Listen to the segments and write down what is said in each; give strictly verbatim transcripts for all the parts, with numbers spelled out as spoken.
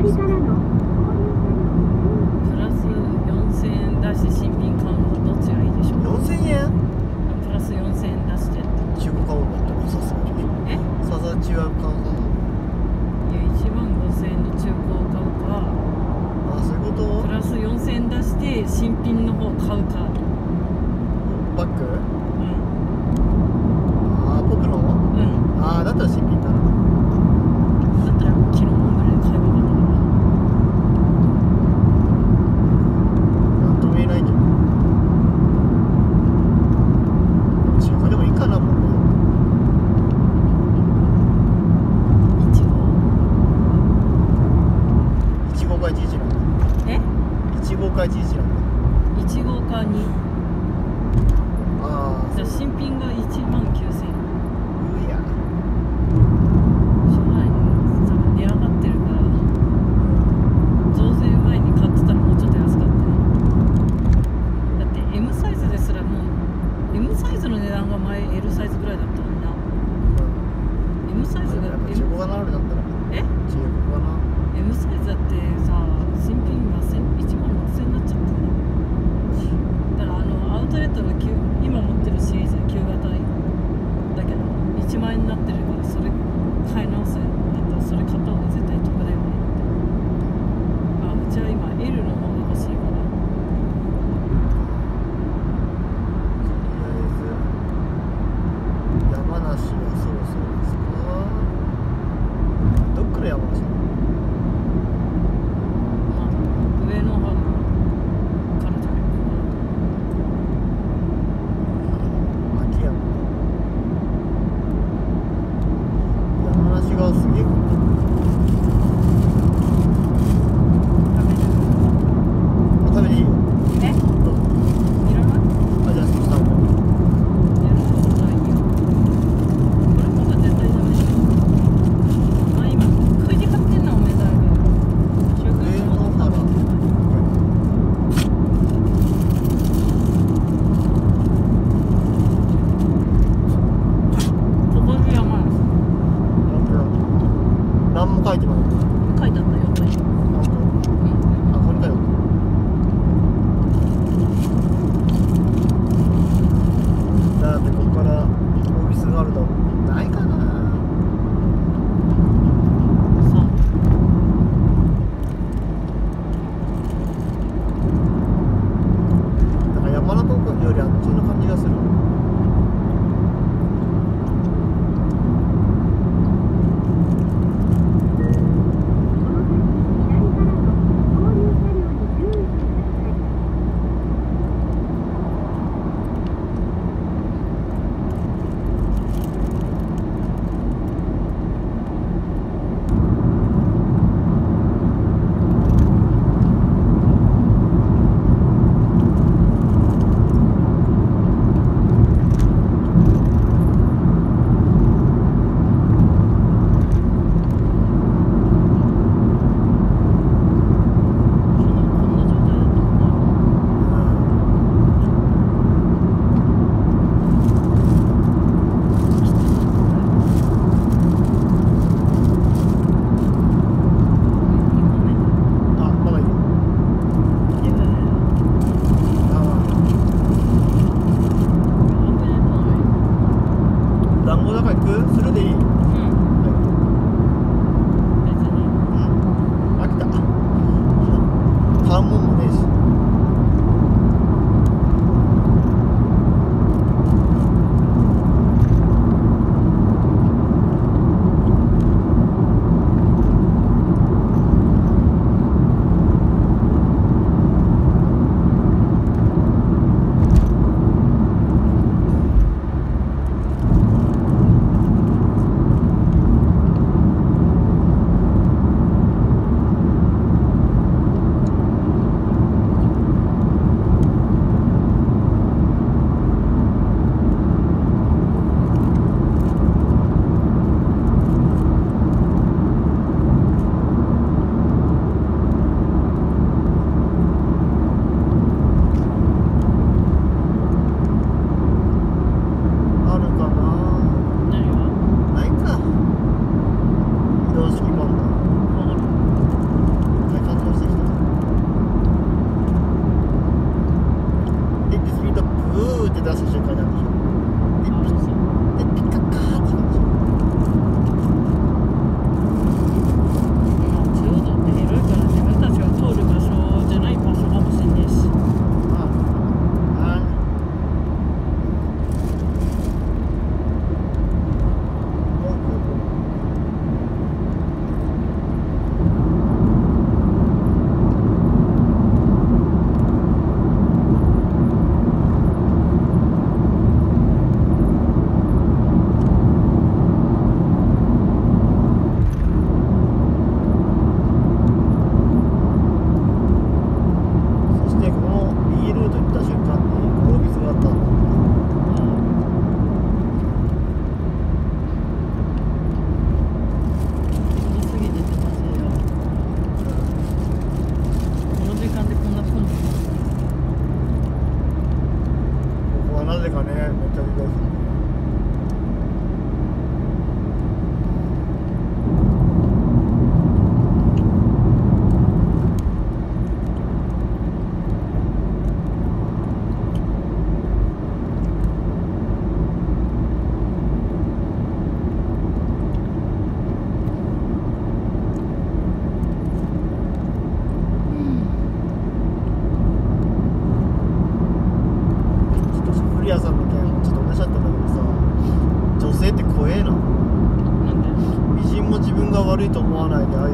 りからのプラスよんせんえん出して新品買うのとどっちがいいでしょう。 よんせんえんプラスよんせんえん出してって。 中古買うんだったらさすがにえささ中古買うかいやいちまんごせんえんの中古を買うか、 あ、そういうことプラスよんせんえん出して新品の方買うか。 バッグうんあー、ポプのうんあー、だったら新品だな。 だったら昨日モンブラン買えばよかったかなんとも言えないけど中古でもいいかな、もうね。 な。いちごいち号かいちいちなんだ。 えいち号かいちいちなんだ。 いち号かに。 ああ、 じゃあ新品がいちまんきゅうせんえん。 うや。 しょうがないね。多分値上がってるから増税前に買ってたらもうちょっと安かったね。だって M サイズですらもう M サイズの値段が前 L サイズぐらいだったのにな。 M サイズがやっぱ中 M, 古がなるだったらえ中古かな。 M サイズだってさ新品がいちまんろくせんえんになっちゃってんだ。だからあのアウトレットのきゅう今持ってるシリーズ旧型だけどいちまんえんになってるから、それ買い直すんだったらそれ買った方が絶対得だよね。あ、うちは今 L の方が欲しいから。 とりあえず山梨はそろそろですか。どっから山梨？ まあ上の方からじゃないか秋山。山梨がすげえ混んでる。あ、食べていいよ。 な。えどうぞ。 いらないあ、じゃあその下も。 いらないことないよ。これまだ絶対ダメでしょ。あ、今くじ買ってんのおめだいぶ中古上のも原。 ここに山梨何も書いてない。 書いてあったよ、これ。 本当？ うんあ、これかよ。だってここからオフィスがあるとないかな。 さあだから山中湖よりあっちの感じがする。 こ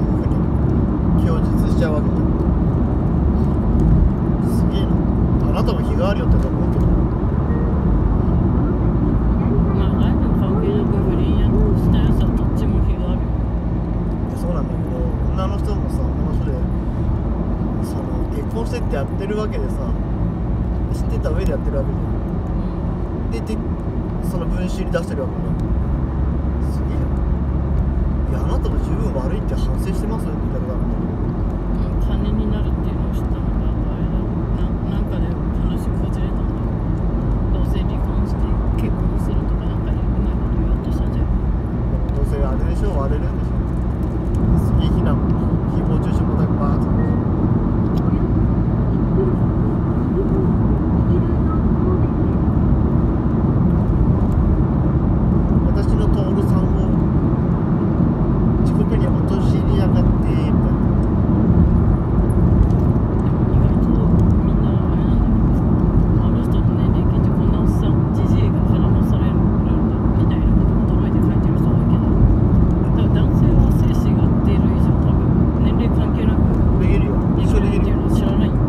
いうふうに供述しちゃうわけじゃん。すげえな。あなたも日があるよって思うけど、 まあ愛の関係なく不倫やしたやつはどっちも非があるよ。 そうなんだけど、女の人もさ、女の人でその結婚してってやってるわけでさ、知ってた上でやってるわけじゃん。で、でその分子に出してるわけじゃん。すげえな。いや、あなたも十分悪いって反省してますよって言い方があるんだけど、 金になるっていうのを知ったのがあれだな、なんかで話こじれたんだ。どうせ離婚して結婚するとかなんかうまいこと言おうとしたんじゃん。 どうせあれでしょ、割れるんでしょ。すげえ非難も誹謗中傷もだけバーッと。私の徹さんを地獄に陥りやがってみたいな。 意外とみんなあれなんだけど、あの人の年齢聞いてこんなおっさんじじいが絡まされるんだみたいなこと驚いて書いてる人多いけど、多分男性は精子が出る以上多分年齢関係なくできるよ。 でき一緒できるよ。 るっていうのを知らないよ。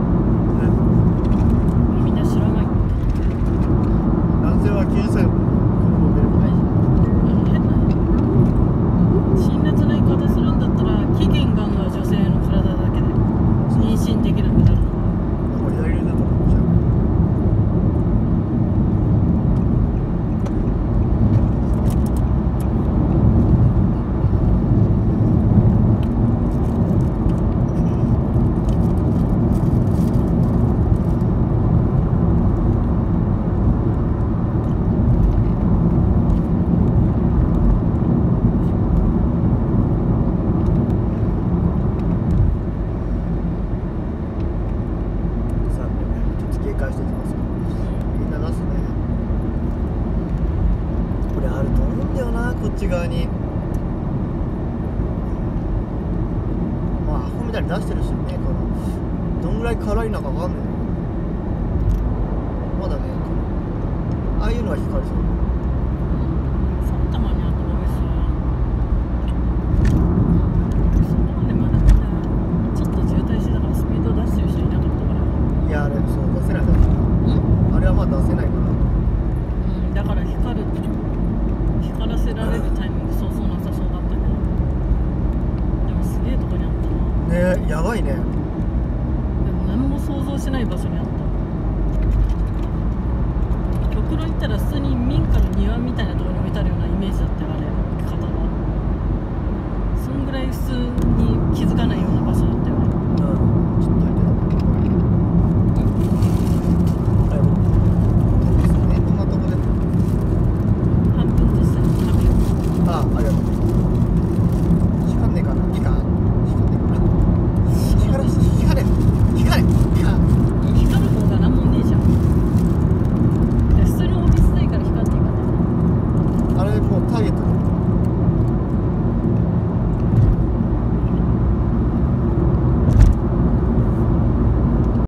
みんな知らないよ。 男性はきゅうじゅっさいの子供を産めるから。 変な辛辣な言い方するんだったら期限があるのは女性の体だけで妊娠できなくなるのはもう左腕だと思っちゃう。さんびゃくちょっと警戒していきますよ。みんな出すね。これあると思うんだよな、こっち側に。まあアホみたいに出してる人いねえから、どんぐらい辛いのかわかんないんだけど、まだね、ああいうのは光りそう。 埼玉にあったお店はそこまでまだまだちょっと渋滞してたからスピード出してる人いなかったから、 いや、あれそう出せないだろ。あれはまだ出せないから。 うん、だから光る光らせられるタイミングそうそうなさそうだったけど、でもすげえとこにあったな。 ねえ、やばいね。 でも何も想像しない場所にあった。極論言ったら普通に民家の庭みたいなところに置いてあるようなイメージだったよ、あれ置き方は。そんぐらい普通に